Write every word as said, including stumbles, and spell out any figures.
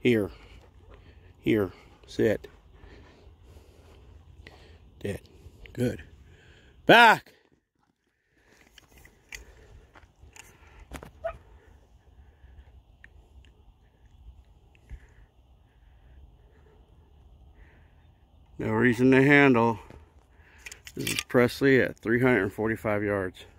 Here. Here. Sit. Dead. Good. Back! No reason to handle. This is Presley at three hundred forty-five yards.